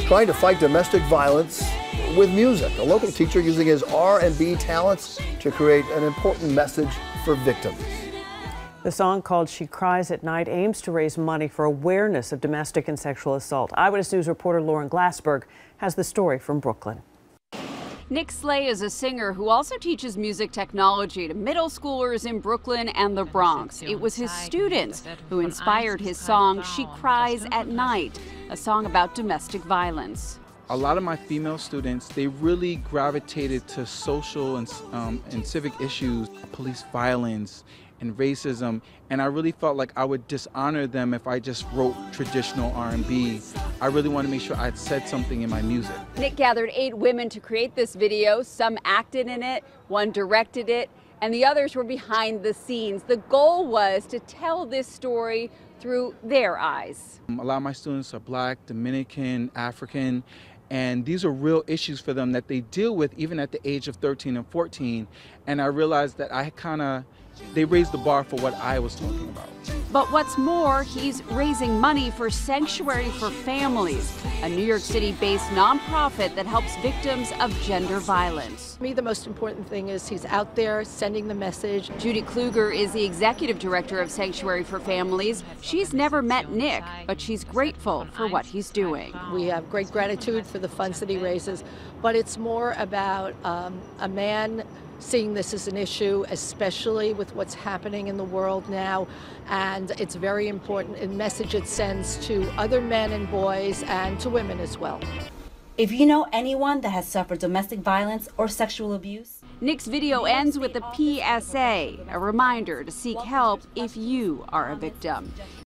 trying to fight domestic violence with music. A local teacher using his R&B talents to create an important message for victims. The song, called She Cries at Night, aims to raise money for awareness of domestic and sexual assault. Eyewitness News reporter Lauren Glassberg has the story from Brooklyn. Nick Slay is a singer who also teaches music technology to middle schoolers in Brooklyn and the Bronx. It was his students who inspired his song, She Cries at Night, a song about domestic violence. A lot of my female students, they really gravitated to social and civic issues, police violence and racism, and I really felt like I would dishonor them if I just wrote traditional R&B. I really want to make sure I'd said something in my music. Nick gathered 8 women to create this video. Some acted in it, one directed it, and the others were behind the scenes. The goal was to tell this story through their eyes. A lot of my students are Black, Dominican, African, and these are real issues for them that they deal with even at the age of 13 and 14. And I realized that they raised the bar for what I was talking about. But what's more, he's raising money for Sanctuary for Families, a New York City-based nonprofit that helps victims of gender violence. For me, the most important thing is he's out there sending the message. Judy Kluger is the executive director of Sanctuary for Families. She's never met Nick, but she's grateful for what he's doing. We have great gratitude for the funds that he raises, but it's more about a man seeing this as an issue, especially with what's happening in the world now. And it's very important a message it sends to other men and boys and to women as well. If you know anyone that has suffered domestic violence or sexual abuse. Nick's video ends with a PSA, a reminder to seek help if you are a victim.